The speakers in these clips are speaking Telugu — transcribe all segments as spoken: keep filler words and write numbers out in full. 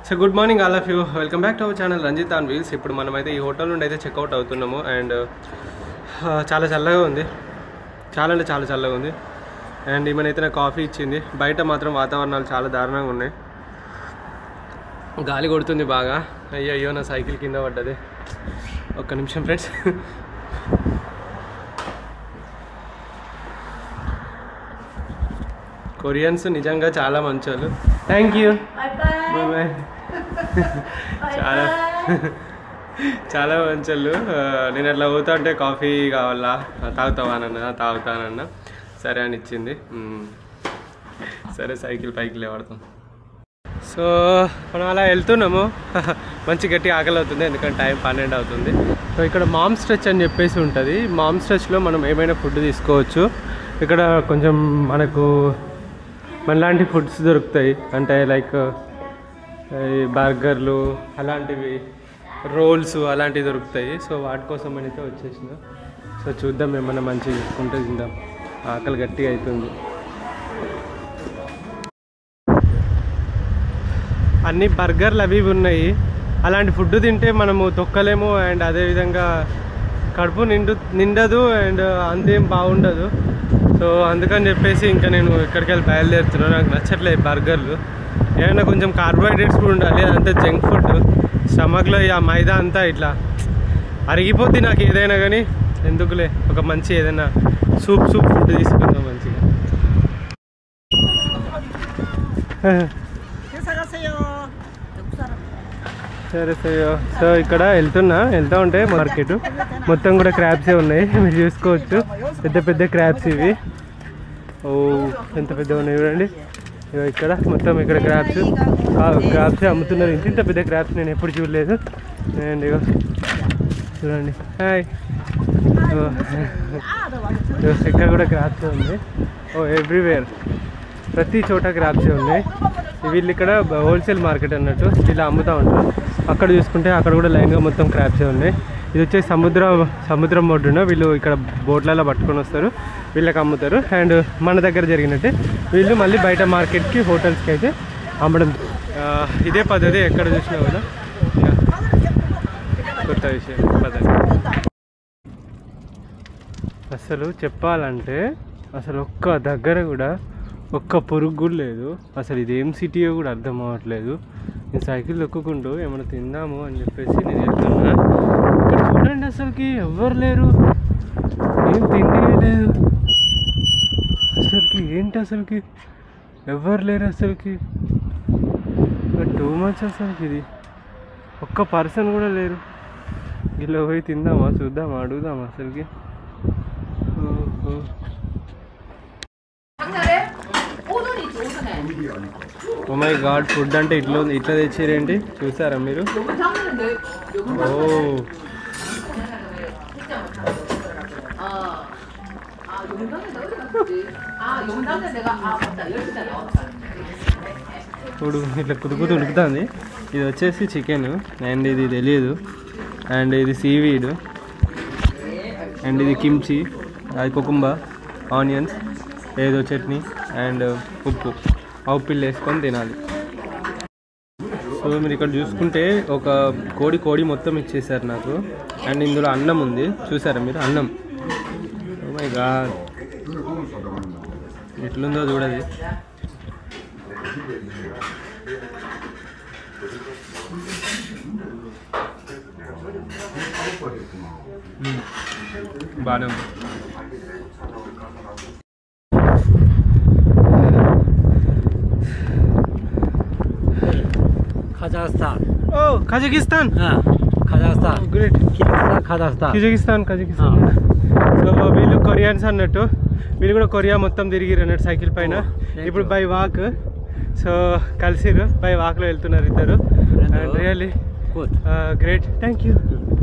So good morning all of you, welcome back to our channel Ranjith on wheels. ఇప్పుడు మనమైతే ఈ హోటల్ నుండి అయితే చెక్అవుట్ అవుతున్నాము. అండ్ చాలా చల్లగా ఉంది, చాలా అంటే చాలా చల్లగా ఉంది. అండ్ ఈమెనైతే నాకు కాఫీ ఇచ్చింది. బయట మాత్రం వాతావరణాలు చాలా దారుణంగా ఉన్నాయి, గాలి కొడుతుంది బాగా. అయ్యో అయ్యో నా సైకిల్ కింద పడ్డది. ఒక్క నిమిషం ఫ్రెండ్స్. కొరియన్స్ నిజంగా చాలా మంచోళ్ళు. Thank you, bye bye. చాలా చాలా మంచోళ్ళు. నేను అట్లా పోతా అంటే కాఫీ కావాలా, తాగుతావానన్నా, తాగుతానన్నా సరే అని ఇచ్చింది. సరే సైకిల్ పైకి లేవడతాం. సో మనం అలా వెళ్తున్నాము. మంచి గట్టి ఆకలి అవుతుంది, ఎందుకంటే టైం పన్నెండు అవుతుంది. సో ఇక్కడ మామ్ స్ట్రెచ్ అని చెప్పేసి ఉంటుంది. మామ్ స్ట్రెచ్లో మనం ఏమైనా ఫుడ్ తీసుకోవచ్చు. ఇక్కడ కొంచెం మనకు మనలాంటి ఫుడ్స్ దొరుకుతాయి, అంటే లైక్ బర్గర్లు అలాంటివి, రోల్స్ అలాంటివి దొరుకుతాయి. సో వాటి కోసం అయితే వచ్చేసిన. సో చూద్దాం, ఏమన్నా మంచిగా తీసుకుంటే తిందాం. ఆకలి గట్టిగా అవుతుంది. అన్ని బర్గర్లు అవి ఉన్నాయి. అలాంటి ఫుడ్ తింటే మనము తొక్కలేము, అండ్ అదేవిధంగా కడుపు నిండు నిండదు, అండ్ అంతేం బాగుండదు. సో అందుకని చెప్పేసి ఇంకా నేను ఇక్కడికి వెళ్ళి బయలుదేరుతున్నాను. నాకు నచ్చట్లేదు బర్గర్లు. ఏమైనా కొంచెం కార్బోహైడ్రేట్స్ కూడా ఉండాలి, అదంతా జంక్ ఫుడ్. స్టమక్లో ఆ మైదా అంతా ఇట్లా అరిగిపోద్ది నాకు ఏదైనా కానీ. ఎందుకులే, ఒక మంచి ఏదైనా సూప్ సూప్ ఫుడ్ తీసుకుందాం మంచిగా. సరే సరే. సో ఇక్కడ వెళ్తున్నా, వెళ్తూ ఉంటే మార్కెట్ మొత్తం కూడా క్రాబ్సే ఉన్నాయి. మీరు చూసుకోవచ్చు, పెద్ద పెద్ద క్రాబ్స్ ఇవి. ఓ ఎంత పెద్దగా ఉన్నాయి చూడండి. ఇగో ఇక్కడ మొత్తం ఇక్కడ క్రాబ్స్ క్రాబ్సే అమ్ముతున్నారు. ఇంత ఇంత పెద్ద క్రాబ్స్ నేను ఎప్పుడు చూడలేదు. అండ్ ఇగో చూడండి, హాయ్. ఇక్కడ కూడా క్రాబ్సే ఉంది. ఓ ఎవ్రీవేర్, ప్రతి చోట క్రాబ్సే ఉన్నాయి. వీళ్ళు ఇక్కడ హోల్సేల్ మార్కెట్ అన్నట్టు, ఇలా అమ్ముతూ ఉంటారు. అక్కడ చూసుకుంటే అక్కడ కూడా లైన్గా మొత్తం క్రాబ్సే ఉన్నాయి. ఇది వచ్చేసి సముద్ర సముద్రం ఒడ్డున వీళ్ళు ఇక్కడ బోట్లలో పట్టుకొని వస్తారు, వీళ్ళకి అమ్ముతారు. అండ్ మన దగ్గర జరిగినట్టే వీళ్ళు మళ్ళీ బయట మార్కెట్కి, హోటల్స్కి అయితే అమ్మడం. ఇదే పద్ధతి ఎక్కడ చూసినా కూడా. కొత్త విషయం పద్ధతి. అసలు చెప్పాలంటే అసలు ఒక్క దగ్గర కూడా ఒక్క పురుగు కూడా లేదు. అసలు ఇదేం సిటీయో కూడా అర్థం అవ్వట్లేదు. నేను సైకిల్ దొక్కుకుంటూ ఏమైనా తిందాము అని చెప్పేసి నేను వెళ్తున్నా. ఇక్కడ చూడండి, అసలుకి ఎవ్వరు లేరు, ఏం తిండి లేదు అసలుకి. ఏంటి అసలుకి ఎవ్వరు లేరు అసలుకి. టూ మచ్ అసలుకి. ఇది ఒక్క పర్సన్ కూడా లేరు. ఇలా పోయి తిందామా, చూద్దామా, అడుగుదామా అసలుకి. ఓ మై గాడ్, ఫుడ్ అంటే ఇట్లా ఇట్లా తెచ్చారేంటి చూసారా మీరు? ఓ ఇప్పుడు ఇట్లా కుదుకుతూ ఉడుకుతుంది. ఇది వచ్చేసి చికెన్, అండ్ ఇది తెలియదు, అండ్ ఇది సీవీడ్, అండ్ ఇది కిమ్చి, అది కుకుంబ, ఆనియన్స్, ఏదో చట్నీ, అండ్ ఉప్పు. ఆ ఉప్పిళ్ళు వేసుకొని తినాలి. సో మీరు ఇక్కడ చూసుకుంటే ఒక కోడి కోడి మొత్తం ఇచ్చేసారు నాకు. అండ్ ఇందులో అన్నం ఉంది, చూసారా మీరు? అన్నం. ఓ మై గాడ్, ఎట్లుందో చూడది. బాగానే ఉంది. Kazakhstan. Oh, Kazakhstan. Ah, Kazakhstan. Oh, great. Kazakhstan. Kazakhstan, Kazakhstan. So వీళ్ళు కొరియన్స్ అన్నట్టు. వీళ్ళు కూడా కొరియా మొత్తం తిరిగిరు అన్నట్టు సైకిల్ పైన. ఇప్పుడు బై వాక్. సో కలిసిరు, బై వాక్లో వెళ్తున్నారు ఇద్దరు. And really great. Thank you.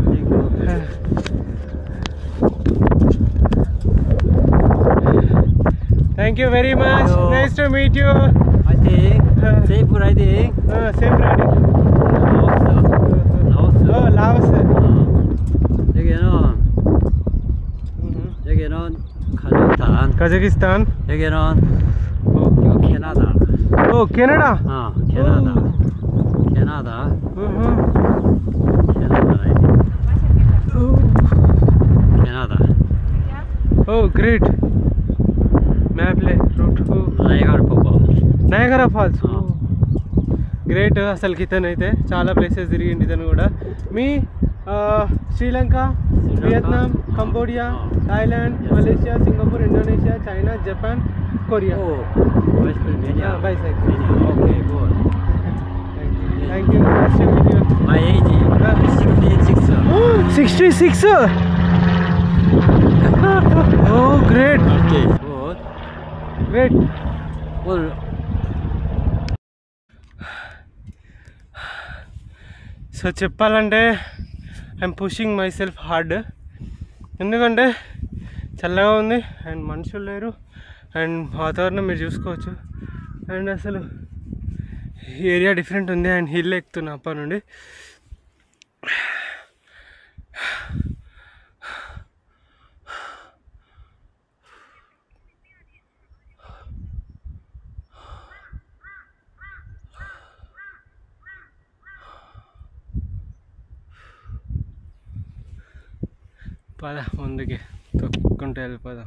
Thank you very much. Nice to meet you. I think safe riding. Uh, safe riding. Laos. Laos. Oh, Laos. 여기는 여기는 카자흐스탄. Kazakhstan. 여기는 어, 이거 캐나다. Oh, Canada. 어, 캐나다. Oh. 캐나다. Niagara falls great. అసలు ఇతను అయితే చాలా ప్లేసెస్ తిరిగింది ఇతను కూడా. మీ Sri Lanka, Vietnam, Cambodia, Thailand, Malaysia, Singapore, Indonesia, China, Japan, Korea. Bicycle. Okay, good. Thank you. My age is sixty-six. Sixty six. Oh great. Okay, good. Great. Well, so చెప్పాలంటే I'm pushing my self hard. ఎందుకంటే చల్లగా ఉంది అండ్ మనుషులు లేరు అండ్ వాతావరణం మీరు చూసుకోవచ్చు. అండ్ అసలు ఏరియా డిఫరెంట్ ఉంది అండ్ హిల్ ఎక్కుతున్నా అప్ప నుండి. పద ముందుకి తొక్కుంటూ వెళ్ళిపోదాం.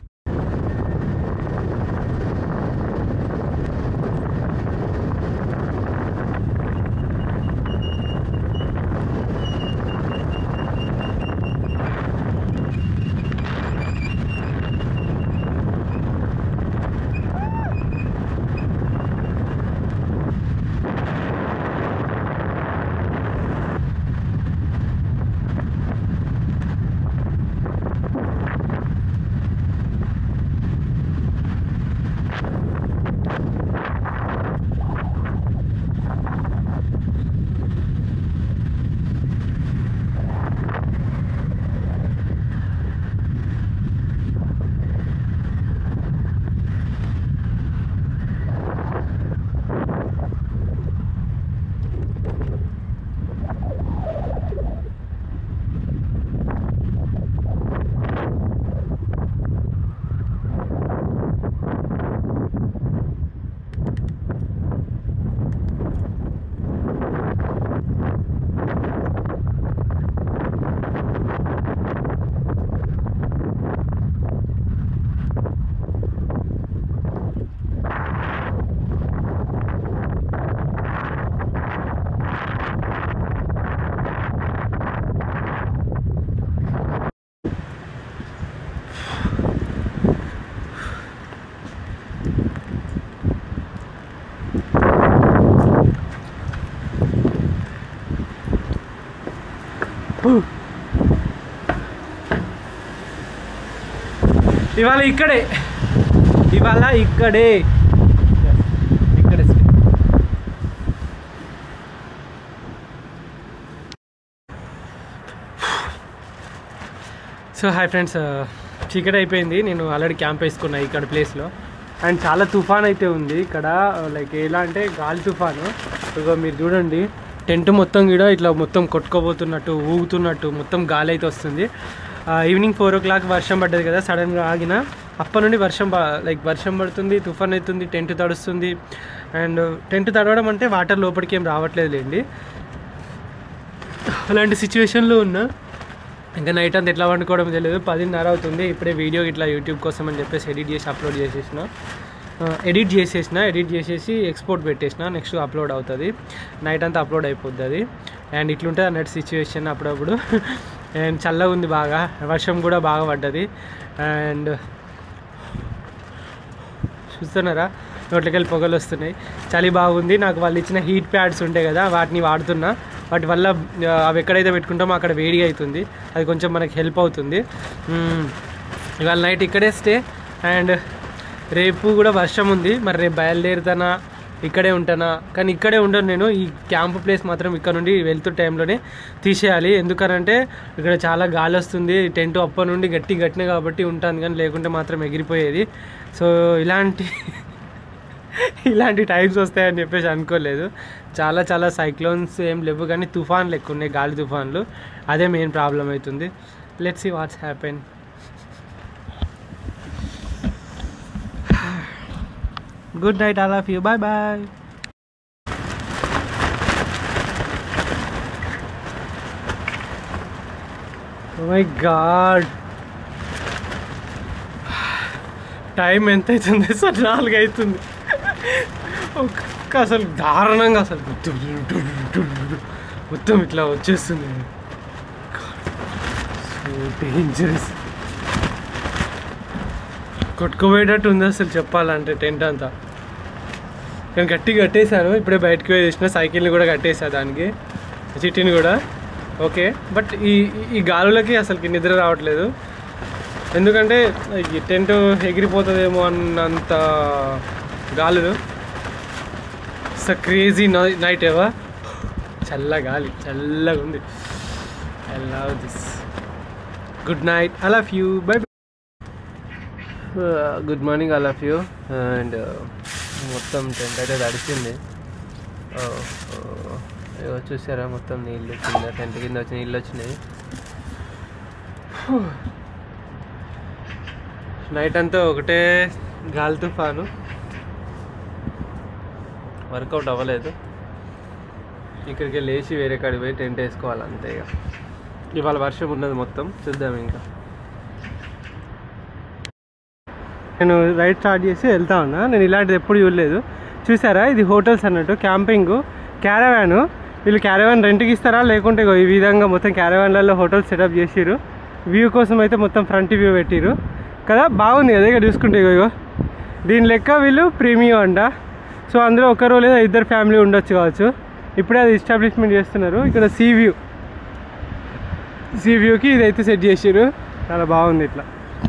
ఇవాళ ఇక్కడే ఇవాళ ఇక్కడే ఇక్కడే సో హాయ్ ఫ్రెండ్స్, చీకటి అయిపోయింది. నేను ఆల్రెడీ క్యాంప్ వేసుకున్నా ఇక్కడ ప్లేస్లో. అండ్ చాలా తుఫాన్ అయితే ఉంది ఇక్కడ. లైక్ ఎలా అంటే గాలి తుఫాను. ఇక మీరు చూడండి, టెంట్ మొత్తం కూడా ఇట్లా మొత్తం కొట్టుకోబోతున్నట్టు ఊగుతున్నట్టు మొత్తం గాలి అయితే వస్తుంది. ఈవినింగ్ ఫోర్ ఓ క్లాక్ వర్షం పడ్డది కదా, సడన్గా ఆగిన అప్పటి నుండి వర్షం బా లైక్ వర్షం పడుతుంది, తుఫాన్ అవుతుంది, టెంట్ తడుస్తుంది. అండ్ టెంట్ తడవడం అంటే వాటర్ లోపలికి ఏం రావట్లేదు లేండి. అలాంటి సిచ్యువేషన్లో ఉన్నా. ఇంకా నైట్ అంతా ఎట్లా వండుకోవడం తెలియదు. పదిన్నర అవుతుంది. ఇప్పుడే వీడియో ఇట్లా యూట్యూబ్ కోసం అని చెప్పేసి ఎడిట్ చేసి అప్లోడ్ చేసేసిన ఎడిట్ చేసేసిన ఎడిట్ చేసేసి ఎక్స్పోర్ట్ పెట్టేసిన. నెక్స్ట్ అప్లోడ్ అవుతుంది. నైట్ అంతా అప్లోడ్ అయిపోద్ది అది. అండ్ ఇట్లుంటుంది అన్నట్టు సిచ్యువేషన్ అప్పుడప్పుడు. అండ్ చల్లగా ఉంది బాగా, వర్షం కూడా బాగా పడ్డది. అండ్ చూస్తున్నారా, నోట్లకెళ్ళి పొగలు వస్తున్నాయి. చలి బాగుంది. నాకు వాళ్ళు ఇచ్చిన హీట్ ప్యాడ్స్ ఉంటాయి కదా, వాటిని వాడుతున్నా. వాటి వల్ల అవి ఎక్కడైతే పెట్టుకుంటామో అక్కడ వేడిగా అవుతుంది. అది కొంచెం మనకి హెల్ప్ అవుతుంది. ఇవాళ నైట్ ఇక్కడే స్టే. అండ్ రేపు కూడా వర్షం ఉంది. మరి రేపు బయలుదేరుతానా ఇక్కడే ఉంటానా? కానీ ఇక్కడే ఉండను నేను. ఈ క్యాంప్ ప్లేస్ మాత్రం ఇక్కడ నుండి వెళ్తూ టైంలోనే తీసేయాలి. ఎందుకనంటే ఇక్కడ చాలా గాలి వస్తుంది. టెంట్ అప్పటి నుండి గట్టి గట్టిన కాబట్టి ఉంటాను, కానీ లేకుంటే మాత్రం ఎగిరిపోయేది. సో ఇలాంటి ఇలాంటి టైమ్స్ వస్తాయని చెప్పేసి అనుకోలేదు. చాలా చాలా సైక్లోన్స్ ఏం లేవు, కానీ తుఫాన్లు ఎక్కువ ఉన్నాయి, గాలి తుఫాన్లు. అదే మెయిన్ ప్రాబ్లం అవుతుంది. Let's see what's happen. Good night all of you. Bye bye. Oh my God, time ఎంత అవుతుంది సార్? నాలుగు అవుతుంది. ఒక్క అసలు దారుణంగా అసలు మొత్తం ఇట్లా వచ్చేస్తుంది. సో డేంజరస్, కొట్టుకుపోయేటట్టు ఉంది అసలు చెప్పాలంటే. టెంట్ అంతా నేను గట్టిగా కట్టేశాను, ఇప్పుడే బయటకు వేసిన సైకిల్ని కూడా కట్టేసా దానికి, చిట్టిని కూడా. ఓకే, బట్ ఈ ఈ గాలులకి అసలుకి నిద్ర రావట్లేదు, ఎందుకంటే ఈ టెంట్ ఎగిరిపోతుందేమో అన్నంత గాలులు. ఇట్స్ అ క్రేజీ నైట్ ఏవా, చల్ల గాలి, చల్లగా ఉంది. I love this. Good night, I love you, bye. Good morning, I love you. And మొత్తం టెంట్ అయితే తడిచింది. చూసారా మొత్తం నీళ్ళు కింద, టెంట్ కింద వచ్చి నీళ్ళు వచ్చినాయి. నైట్ అంతా ఒకటే గాలి తుఫాను, వర్కౌట్ అవ్వలేదు. ఇక్కడికి లేచి వేరే కాడికి పోయి టెంట్ వేసుకోవాలి అంతే. ఇక ఇవాళ వర్షం ఉన్నది మొత్తం, చూద్దాం. ఇంకా నేను రైడ్ స్టార్ట్ చేసి వెళ్తా ఉన్నా. నేను ఇలాంటిది ఎప్పుడు చూడలేదు. చూసారా, ఇది హోటల్స్ అన్నట్టు, క్యాంపింగ్, క్యారవాను. వీళ్ళు క్యారవాన్ రెంట్కి ఇస్తారా లేకుంటే ఈ విధంగా మొత్తం క్యారవాన్లలో హోటల్ సెటప్ చేసిరు. వ్యూ కోసం అయితే మొత్తం ఫ్రంట్ వ్యూ పెట్టిరు కదా, బాగుంది కదా. ఇక్కడ చూసుకుంటే ఇగో దీని లెక్క వీళ్ళు ప్రీమియం అంట. సో అందులో ఒకరు లేదా ఇద్దరు ఫ్యామిలీ ఉండొచ్చు కావచ్చు. ఇప్పుడే అది ఎస్టాబ్లిష్మెంట్ చేస్తున్నారు. ఇక్కడ సీ వ్యూ, సీ వ్యూకి ఇదైతే సెట్ చేసిరు, చాలా బాగుంది ఇట్లా.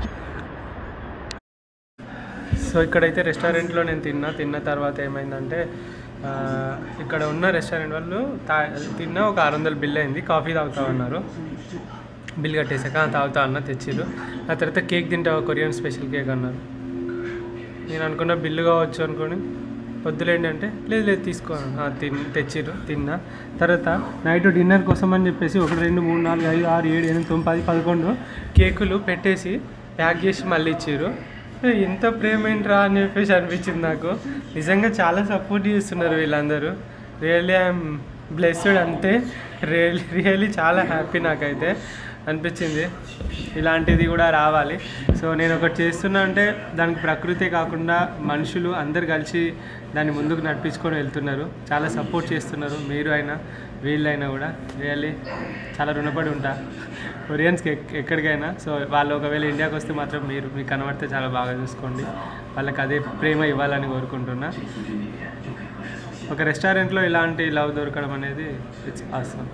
సో ఇక్కడైతే రెస్టారెంట్లో నేను తిన్నా. తిన్న తర్వాత ఏమైందంటే ఇక్కడ ఉన్న రెస్టారెంట్ వాళ్ళు తా తిన్నా ఒక ఆరు వందలు బిల్ అయింది. కాఫీ తాగుతామన్నారు, బిల్ కట్టేసాక తాగుతా అన్న తెచ్చిరు. ఆ తర్వాత కేక్ తింటావా, కొరియన్ స్పెషల్ కేక్ అన్నారు. నేను అనుకున్న బిల్లు కావచ్చు అనుకోని వద్దులేండి అంటే, లేదు లేదు తీసుకో తిన్ తెచ్చిరు. తిన్నా. తర్వాత నైట్ డిన్నర్ కోసం అని చెప్పేసి ఒకటి రెండు మూడు నాలుగు ఐదు ఆరు ఏడు ఎనిమిది తొమ్మిది పది పదకొండు కేకులు పెట్టేసి ప్యాక్ చేసి మళ్ళీ ఇచ్చిర్రు. ఎంత ప్రేమ ఏంట్రా అని చెప్పేసి అనిపించింది నాకు. నిజంగా చాలా సపోర్ట్ చేస్తున్నారు వీళ్ళందరూ. రియల్లీ ఐఎమ్ బ్లెస్డ్ అంతే. రియల్లీ రియల్లీ చాలా హ్యాపీ నాకైతే అనిపించింది. ఇలాంటిది కూడా రావాలి. సో నేను ఒకటి చేస్తున్నా అంటే దానికి ప్రకృతే కాకుండా మనుషులు అందరు కలిసి దాన్ని ముందుకు నడిపించుకొని వెళ్తున్నారు. చాలా సపోర్ట్ చేస్తున్నారు, మీరు అయినా వీళ్ళైనా కూడా. రియల్లీ చాలా రుణపడి ఉంటా కొరియన్స్కి ఎక్కడికైనా. సో వాళ్ళు ఒకవేళ ఇండియాకి వస్తే మాత్రం మీరు మీకు కనబడితే చాలా బాగా చూసుకోండి. వాళ్ళకి అదే ప్రేమ ఇవ్వాలని కోరుకుంటున్నా. ఒక రెస్టారెంట్లో ఇలాంటి లవ్ దొరకడం అనేది ఇట్స్ ఆసమ్.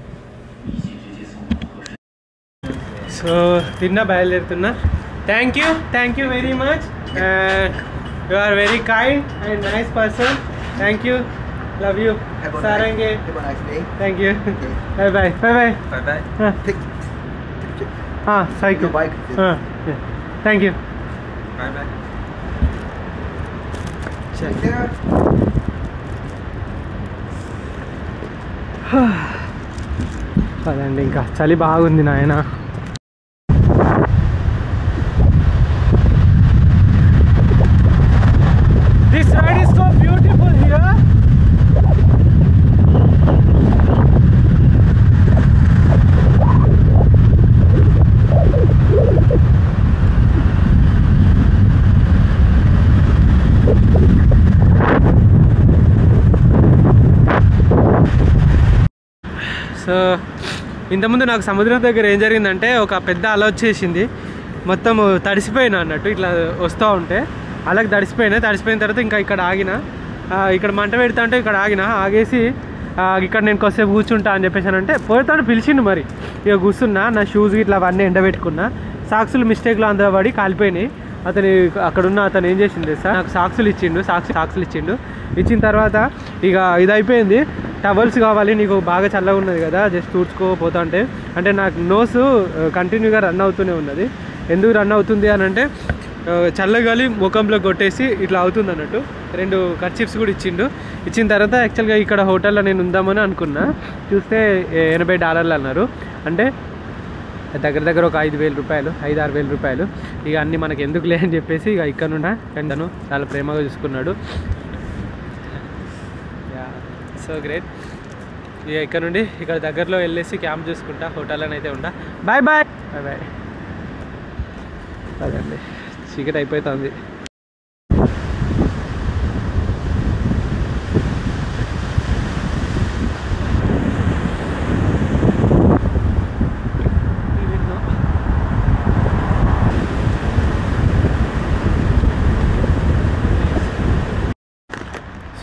సో తిన్నా బయలుదేరుతున్నా. Thank you thank you very much. You are very kind and nice person. Thank you, love you. సారంగే. Thank you. Bye bye bye bye bye. Cycle. Thank you. Bye bye. అదండి, ఇంకా చలి బాగుంది నాయన. This ride is so beautiful here. So ఇంతకుముందు నాకు సముద్రం దగ్గర ఏం జరిగిందంటే, ఒక పెద్ద అల వచ్చేసింది, మొత్తం తడిసిపోయినా అన్నట్టు. ఇట్లా వస్తూ ఉంటే అలాగే తడిసిపోయినా. తడిసిపోయిన తర్వాత ఇంకా ఇక్కడ ఆగిన, ఇక్కడ మంట పెడతా అంటే ఇక్కడ ఆగిన. ఆగేసి ఇక్కడ నేను కొద్దిసేపు కూర్చుంటా అని చెప్పేసానంటే పోతాను పిలిచిండు. మరి ఇక కూర్చున్నా, నా షూస్ ఇట్లా అవన్నీ ఎండబెట్టుకున్నా. సాక్సులు మిస్టేక్లో అందరూ పడి కాలిపోయినాయి. అతను అక్కడున్న అతను ఏం చేసింది సార్, నాకు సాక్సులు ఇచ్చిండు. సాక్స్ సాక్సులు ఇచ్చిండు. ఇచ్చిన తర్వాత ఇక ఇది అయిపోయింది. టవల్స్ కావాలి నీకు, బాగా చల్లగా ఉన్నది కదా, జస్ట్ తూడ్చుకోపోతా అంటే అంటే నాకు నోసు కంటిన్యూగా రన్ అవుతూనే ఉన్నది. ఎందుకు రన్ అవుతుంది అని అంటే, చల్లగాలి ముఖంలో కొట్టేసి ఇట్లా అవుతుంది అన్నట్టు. రెండు కర్చీఫ్స్ కూడా ఇచ్చిండు. ఇచ్చిన తర్వాత యాక్చువల్గా ఇక్కడ హోటల్లో నేను ఉందామని అనుకున్నా. చూస్తే ఎనభై డాలర్లు అన్నారు. అంటే దగ్గర దగ్గర ఒక ఐదు వేల రూపాయలు ఐదు ఆరు వేల రూపాయలు. ఇక అన్నీ మనకి ఎందుకు లే అని చెప్పేసి ఇక ఇక్కడ నుండా కంటను చాలా ప్రేమగా చూసుకున్నాడు. So great. ఇక ఇక్కడ నుండి ఇక్కడ దగ్గరలో వెళ్ళేసి క్యాంప్ చూసుకుంటా, హోటల్లోనే అయితే ఉంటా. Bye bye bye bye. అదండి, చీకటి అయిపోతుంది.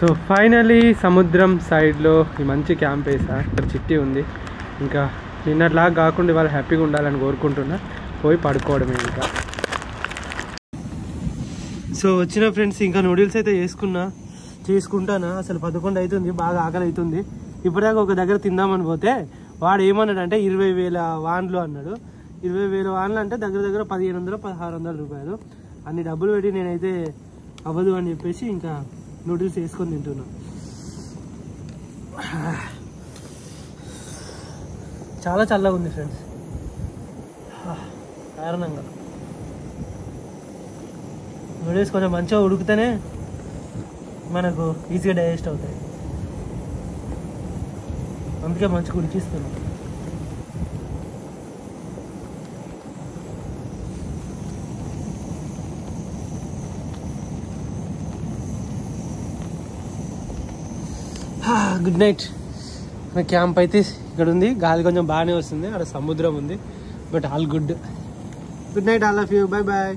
సో ఫైనలీ సముద్రం సైడ్లో ఈ మంచి క్యాంప్ వేసా. ఇక్కడ చిట్టి ఉంది. ఇంకా నిన్నట్లాగా కాకుండా వాళ్ళు హ్యాపీగా ఉండాలని కోరుకుంటున్నా. పోయి పడుకోవడమే ఇంకా. సో వచ్చిన ఫ్రెండ్స్ ఇంకా నూడిల్స్ అయితే చేసుకున్నా చేసుకుంటానా అసలు పదకొండు అవుతుంది, బాగా ఆకలి అవుతుంది. ఇప్పటిదాకా ఒక దగ్గర తిందామని పోతే వాడు ఏమన్నాడు అంటే ఇరవై వేల వాన్లు అన్నాడు. ఇరవై వేల వాన్లు అంటే దగ్గర దగ్గర పదిహేను వందలు పదహారు వందల రూపాయలు. అన్ని డబ్బులు పెట్టి నేనైతే అవ్వదు అని చెప్పేసి ఇంకా నూడిల్స్ వేసుకొని తింటున్నా. చాలా చల్లగా ఉంది ఫ్రెండ్స్ కారణంగా. నూడిల్స్ కొంచెం మంచిగా ఉడికితేనే మనకు ఈజీగా డైజెస్ట్ అవుతాయి. అందుకే మంచిగా ఉడికిస్తున్నాం. Good night. మన క్యాంప్ అయితే ఇక్కడ ఉంది. గాలి కొంచెం బాగానే వస్తుంది. అక్కడ సముద్రం ఉంది. But all good. Good night all of you. Bye bye.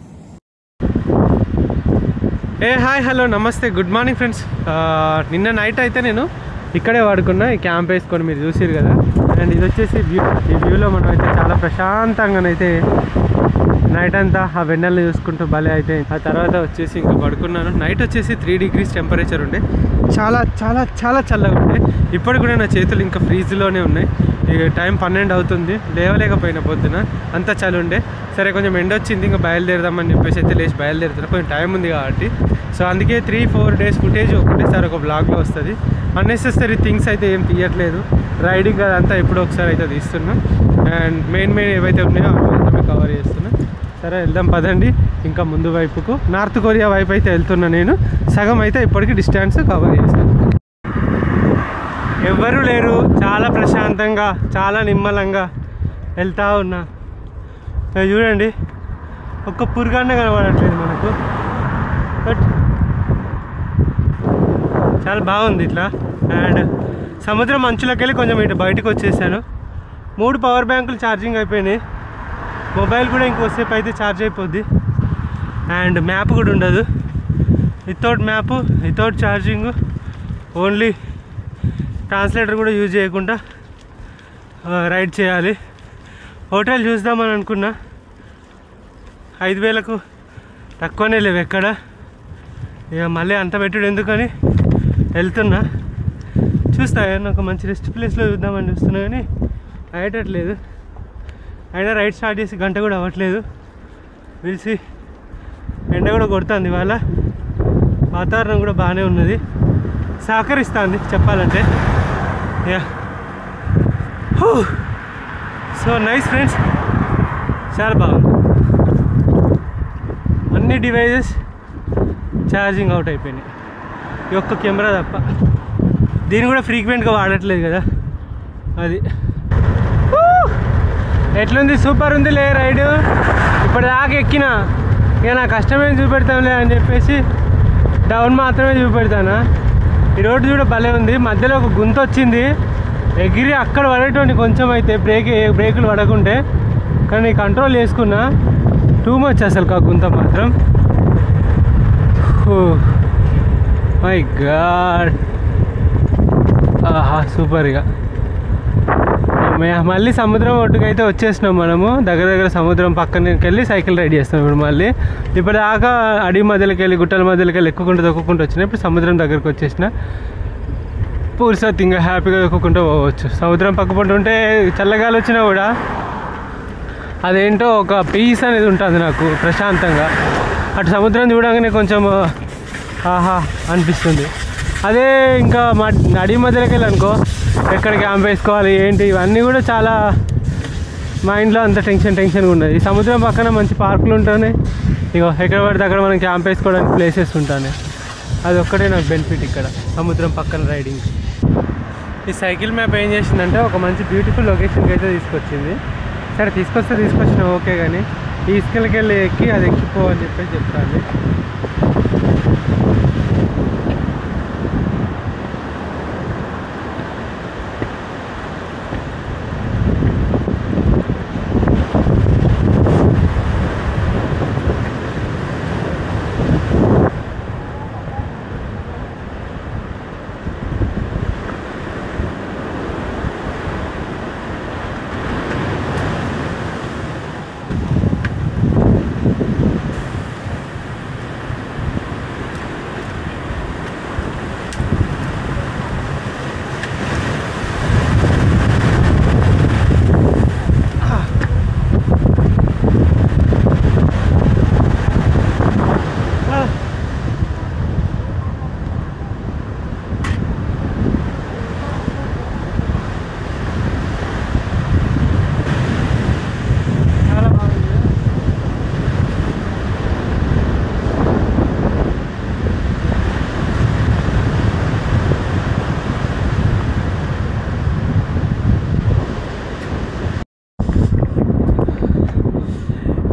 ఏ హాయ్ హలో నమస్తే గుడ్ మార్నింగ్ ఫ్రెండ్స్. నిన్న నైట్ అయితే నేను ఇక్కడే వాడుకున్నా ఈ క్యాంప్ వేసుకొని మీరు చూసారు కదా. అండ్ ఇది వచ్చేసి వ్యూ. ఈ వ్యూలో మనం అయితే చాలా ప్రశాంతంగానైతే నైట్ అంతా ఆ వెన్నెల్ని చూసుకుంటూ భలే అయితే ఆ తర్వాత వచ్చేసి ఇంకా పడుకున్నాను. నైట్ వచ్చేసి త్రీ డిగ్రీస్ టెంపరేచర్ ఉండే. చాలా చాలా చాలా చల్లగా ఉండే. ఇప్పటికి కూడా నా చేతులు ఇంకా ఫ్రీజ్లోనే ఉన్నాయి. ఇక టైం పన్నెండు అవుతుంది. లేవలేకపోయినా పొద్దున అంత చలి ఉండే. సరే కొంచెం ఎండ వచ్చింది ఇంకా బయలుదేరదామని చెప్పేసి అయితే లేచి బయలుదేరుతున్నా. కొంచెం టైం ఉంది కాబట్టి. సో అందుకే త్రీ ఫోర్ డేస్ ఫుటేజ్ ఒకటేసారి ఒక బ్లాగ్లో వస్తుంది. అన్నెసెసరీ థింగ్స్ అయితే ఏం తీయట్లేదు. రైడింగ్ అదంతా ఎప్పుడో ఒకసారి అయితే తీస్తున్నా. అండ్ మెయిన్ మెయిన్ ఏవైతే ఉన్నాయో అవి కవర్ చేస్తున్నా. సరే వెళ్దాం పదండి ఇంకా ముందు వైపుకు. నార్త్ కొరియా వైపు అయితే వెళ్తున్నా నేను. సగం అయితే ఇప్పటికీ డిస్టెన్స్ కవర్ చేశాను. ఎవ్వరూ లేరు. చాలా ప్రశాంతంగా చాలా నిమ్మలంగా వెళ్తూ ఉన్నా. చూడండి ఒక్క పురుగన్న కనబడట్లేదు మనకు. బట్ చాలా బాగుంది ఇట్లా. అండ్ సముద్రం మంచులోకి వెళ్ళి కొంచెం ఇటు బయటకు వచ్చేసాను. మూడు పవర్ బ్యాంకులు ఛార్జింగ్ అయిపోయినాయి. మొబైల్ కూడా ఇంకోసేపు అయితే ఛార్జ్ అయిపోద్ది. అండ్ మ్యాప్ కూడా ఉండదు. Without map without charging only translator కూడా యూజ్ చేయకుండా రైడ్ చేయాలి. హోటల్ చూద్దామని అనుకున్నా. ఐదు వేలకు తక్కువనే లేవు ఎక్కడ. ఇక మళ్ళీ అంత పెట్టుడు ఎందుకని వెళ్తున్నా. చూస్తా నాకు మంచి రెస్ట్ ప్లేస్లో చూద్దామని చూస్తున్నా కానీ అయ్యేటట్లేదు. అయినా రైడ్ స్టార్ట్ చేసి గంట కూడా అవ్వట్లేదు. పిలిచి ఎండ కూడా కొడుతుంది. ఇవాళ వాతావరణం కూడా బాగానే ఉన్నది, సహకరిస్తుంది చెప్పాలంటే. Yeah so nice friends. చాలా బాగుంది. అన్ని డివైజెస్ ఛార్జింగ్ అవుట్ అయిపోయినాయి. ఈ ఒక్క కెమెరా తప్ప. దీన్ని కూడా ఫ్రీక్వెంట్గా వాడట్లేదు కదా అది. ఎట్లుంది? సూపర్ ఉంది లే రైడు. ఇప్పటిదాకా ఎక్కినా ఇక నా కష్టమేం చూపెడతాంలే అని చెప్పేసి డౌన్ మాత్రమే చూపెడతానా. ఈ రోడ్డు చూడ భలే ఉంది. మధ్యలో ఒక గుంత వచ్చింది. ఎగిరి అక్కడ పడేటువంటి కొంచెం అయితే బ్రేక్ బ్రేకులు పడకుంటే. కానీ కంట్రోల్ చేసుకున్నా. టూ మచ్ అసలు ఆ గుంత మాత్రం. My God. ఆహా సూపర్గా. మళ్ళీ సముద్రం ఒడ్డుకైతే వచ్చేసినాం మనము. దగ్గర దగ్గర సముద్రం పక్కనకి వెళ్ళి సైకిల్ రైడ్ చేస్తాం ఇప్పుడు మళ్ళీ. ఇప్పటిదాకా అడవి మధ్యలోకి వెళ్ళి గుట్టల మధ్యలోకి వెళ్ళి ఎక్కుకుంటూ తొక్కుకుంటూ వచ్చినా. ఇప్పుడు సముద్రం దగ్గరకు వచ్చేసిన పూర్సత్ ఇంకా హ్యాపీగా తొక్కుకుంటూ పోవచ్చు. సముద్రం పక్క ఉంటే చల్లగాలి వచ్చినా కూడా అదేంటో ఒక పీస్ అనేది ఉంటుంది నాకు ప్రశాంతంగా. అటు సముద్రం చూడగానే కొంచెం ఆహా అనిపిస్తుంది. అదే ఇంకా మా అడవి మధ్యలోకి వెళ్ళి అనుకో ఎక్కడ క్యాంప్ వేసుకోవాలి ఏంటి ఇవన్నీ కూడా చాలా మైండ్లో అంత టెన్షన్ టెన్షన్గా ఉన్నది. ఈ సముద్రం పక్కన మంచి పార్కులు ఉంటాయి. ఇగో ఎక్కడ పడితే అక్కడ మనం క్యాంప్ వేసుకోవడానికి ప్లేసెస్ ఉంటాయి. అది ఒక్కటే నాకు బెనిఫిట్ ఇక్కడ సముద్రం పక్కన రైడింగ్. ఈ సైకిల్ మ్యాప్ ఏం చేసిందంటే ఒక మంచి బ్యూటిఫుల్ లొకేషన్కి అయితే తీసుకొచ్చింది. సరే తీసుకొస్తే తీసుకొచ్చిన ఓకే, కానీ ఈ ఇసుకలకి వెళ్ళి ఎక్కి అది ఎక్కిపో అని చెప్పేసి చెప్తాను.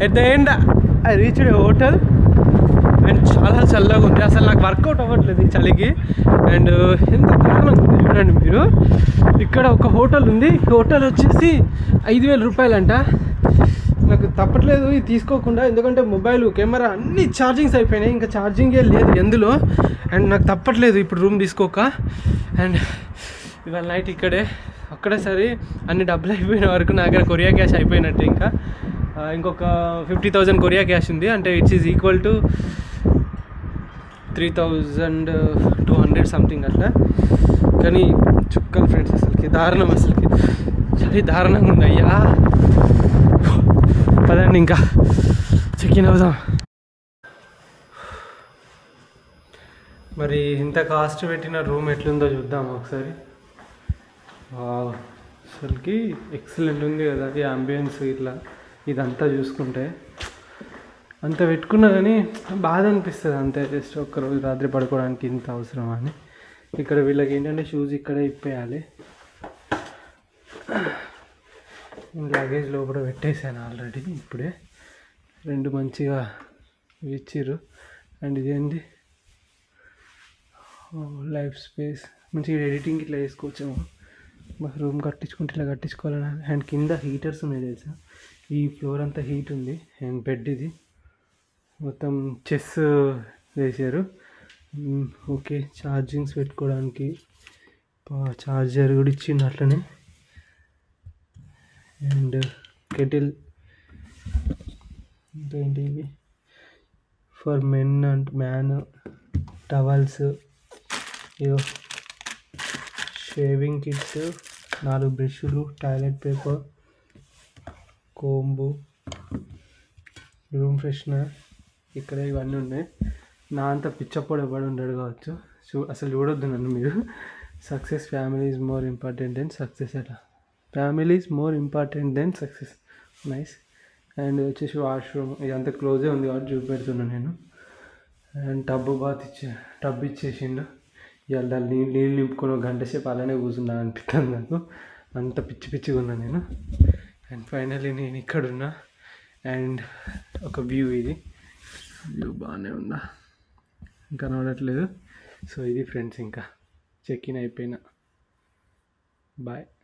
At the end I reached a hotel and చాలా చల్లగా ఉంది. అసలు నాకు వర్కౌట్ అవ్వట్లేదు ఈ చలికి. అండ్ ఎంత దారుణంగా ఉంది చూడండి మీరు. ఇక్కడ ఒక హోటల్ ఉంది, హోటల్ వచ్చేసి ఐదు వేల రూపాయలంట. నాకు తప్పట్లేదు ఇది తీసుకోకుండా, ఎందుకంటే మొబైల్ కెమెరా అన్నీ ఛార్జింగ్స్ అయిపోయినాయి, ఇంకా ఛార్జింగే లేదు ఎందులో. అండ్ నాకు తప్పట్లేదు ఇప్పుడు రూమ్ తీసుకోక. అండ్ ఇవాళ నైట్ ఇక్కడే. అక్కడే సరే అన్ని డబ్బులు అయిపోయిన వరకు నా దగ్గర కొరియా క్యాష్ అయిపోయినట్టు. ఇంకా ఇంకొక ఫిఫ్టీ థౌజండ్ కొరియా క్యాష్ ఉంది, అంటే it's is equal to three thousand two hundred something అట్లా. కానీ చుక్కలు ఫ్రెండ్స్, అసలుకి దారుణం, అసలుకి చలి దారుణంగా ఉంది. అయ్యా పదండి ఇంకా చెక్ ఇన్ అవుదాం. మరి ఇంత కాస్ట్ పెట్టిన రూమ్ ఎట్లుందో చూద్దాం ఒకసారి. అసలుకి ఎక్సలెంట్ ఉంది కదా ఈ అంబియన్స్. ఇట్లా ఇదంతా చూసుకుంటే అంత పెట్టుకున్నా కానీ బాధ అనిపిస్తుంది అంతే. జస్ట్ ఒక్కరోజు రాత్రి పడుకోవడానికి ఇంత అవసరం అని. ఇక్కడ వీళ్ళకి ఏంటంటే షూస్ ఇక్కడే ఇప్పేయాలి. లగేజ్ లోపల పెట్టేసాను ఆల్రెడీ ఇప్పుడే. రెండు మంచిగా ఇచ్చిర్రు. అండ్ ఇదేంటి లైఫ్ స్పేస్, మంచిగా ఎడిటింగ్ ఇట్లా వేసుకోవచ్చేమో. మా రూమ్ కట్టించుకుంటే ఇట్లా కట్టించుకోవాలని. అండ్ కింద హీటర్స్ ఉన్నాయి తెలుసా, ఈ ఫ్లోర్ అంతా హీట్ ఉంది. అండ్ బెడ్ ఇది మొత్తం చెస్ వేసారు. ఓకే, ఛార్జింగ్స్ పెట్టుకోవడానికి ఛార్జర్ కూడా ఇచ్చిండు అట్లనే. అండ్ కెటిల్, ఇంకేంటి ఇవి for men and man, towels, ఇవో షేవింగ్ కిట్స్, నాలుగు బ్రష్లు, toilet paper, comb, room freshener. ఇక్కడ ఇవన్నీ ఉన్నాయి. నా అంత పిచ్చప్పుడు ఎవడు ఉండడు కావచ్చు. చూ అసలు చూడొద్దు నన్ను మీరు. Success family is more important then success అట. Family is more important then success. Nice. And వచ్చేసి వాష్రూమ్ ఇదంతా క్లోజే ఉంది కాబట్టి చూపెడుతున్నాను నేను. అండ్ టబ్ బాత్ ఇచ్చే టబ్ ఇచ్చేసిండు. ఇవాళ దాన్ని నీళ్ళు నీళ్ళు నింపుకొని ఒక గంట సేపు అలానే కూర్చున్నా అనిపిస్తుంది నాకు. అంత పిచ్చి పిచ్చిగా ఉన్నా నేను. అండ్ ఫైనల్లీ నేను ఇక్కడున్నా. అండ్ ఒక వ్యూ, ఇది వ్యూ బాగానే ఉందా ఇంకా కనబడట్లేదు. సో ఇది ఫ్రెండ్స్, ఇంకా చెక్ ఇన్ అయిపోయినా. బాయ్.